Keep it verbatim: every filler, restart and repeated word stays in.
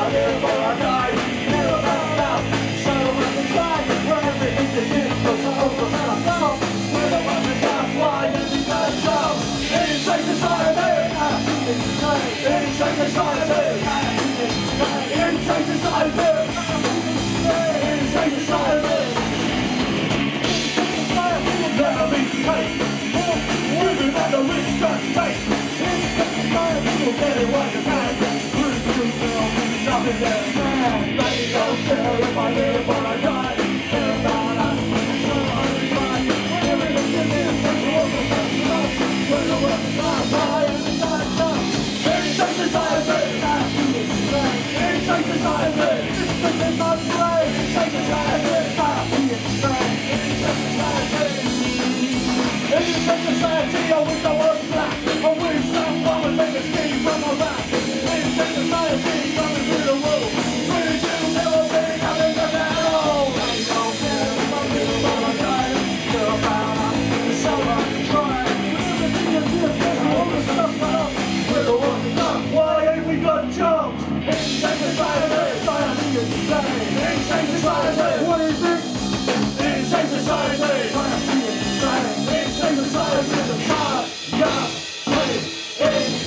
live or I die. Never back down. So much inside, where everything is in, goes over and I'm down. We're the ones that got fly and we got down. Insane society, insane society, insane society, insane society. Let me take, women at the rich just take. Insane society, you'll get it what you can. Cruise to girl, nothing there. They don't care if I live or I die. They're about us, so only right. Everything in there, that's all the best love. When the world is not high and the sun is up. Insane society, insane society. This is my brain. Insane society, insane, insane society. Insane society, I wish I was black. I wish someone would make a skin from my back. Insane society, coming through the wall. British will never be nothing but at all. They don't care if I live or I die. They're about us, it's so much to try. Everything is different, all the stuff cut up. We're the ones that done. Why ain't we got jobs? Insane society, society is insane. Insane society, what is it? Insane society, society is insane. Insane society is a time, yeah, please,